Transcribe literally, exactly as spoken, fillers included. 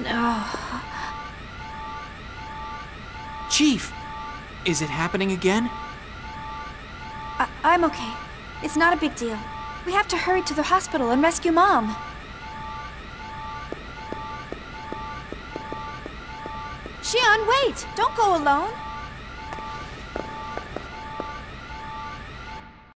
Oh. Chief, is it happening again? I I'm okay. It's not a big deal. We have to hurry to the hospital and rescue Mom. Xian, wait! Don't go alone!